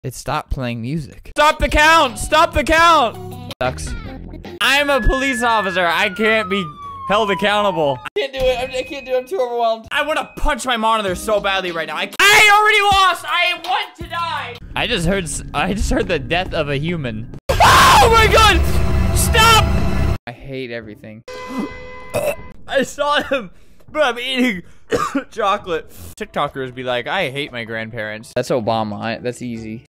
It stopped playing music. Stop the count! Stop the count! Sucks. I'm a police officer. I can't be held accountable. I can't do it. I can't do it. I'm too overwhelmed. I want to punch my monitor so badly right now. I already lost. I want to die. I just heard the death of a human. Oh my god! Stop! I hate everything. I saw him, but I'm eating chocolate. TikTokers be like, I hate my grandparents. That's Obama. That's easy.